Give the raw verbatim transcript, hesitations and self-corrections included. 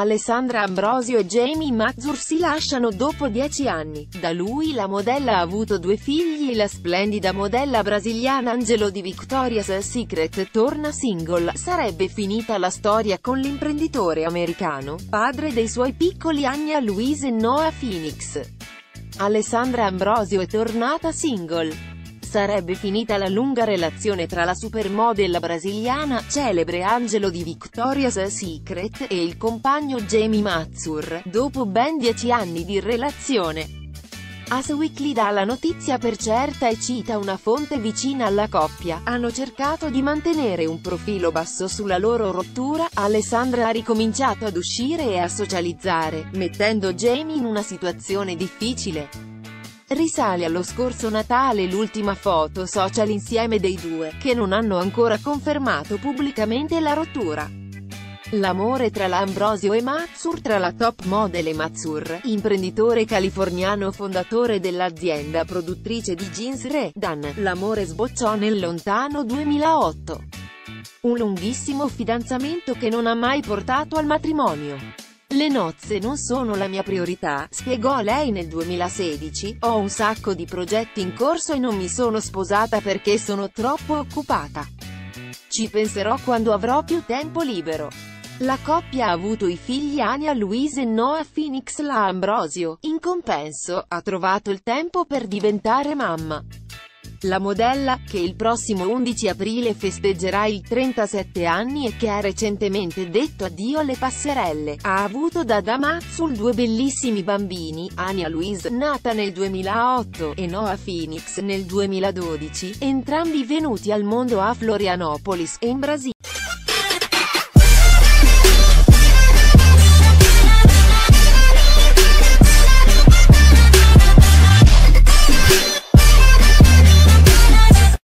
Alessandra Ambrosio e Jamie Mazur si lasciano dopo dieci anni. Da lui la modella ha avuto due figli e la splendida modella brasiliana Angelo di Victoria's Secret torna single. Sarebbe finita la storia con l'imprenditore americano, padre dei suoi piccoli Anya Louise e Noah Phoenix. Alessandra Ambrosio è tornata single. Sarebbe finita la lunga relazione tra la supermodel brasiliana, celebre Angelo di Victoria's Secret, e il compagno Jamie Mazur, dopo ben dieci anni di relazione. Us Weekly dà la notizia per certa e cita una fonte vicina alla coppia: hanno cercato di mantenere un profilo basso sulla loro rottura. Alessandra ha ricominciato ad uscire e a socializzare, mettendo Jamie in una situazione difficile. Risale allo scorso Natale l'ultima foto social insieme dei due, che non hanno ancora confermato pubblicamente la rottura. L'amore tra la Ambrosio e Mazur, tra la top model e Mazur, imprenditore californiano fondatore dell'azienda produttrice di jeans Re-Dan, l'amore sbocciò nel lontano duemilaotto. Un lunghissimo fidanzamento che non ha mai portato al matrimonio. Le nozze non sono la mia priorità, spiegò lei nel duemilasedici, ho un sacco di progetti in corso e non mi sono sposata perché sono troppo occupata. Ci penserò quando avrò più tempo libero. La coppia ha avuto i figli Anya Louise e Noah Phoenix. La Ambrosio, in compenso, ha trovato il tempo per diventare mamma. La modella, che il prossimo undici aprile festeggerà i trentasette anni e che ha recentemente detto addio alle passerelle, ha avuto da da Mazur due bellissimi bambini, Anya Louise, nata nel duemilaotto, e Noah Phoenix nel duemiladodici, entrambi venuti al mondo a Florianopolis, in Brasile.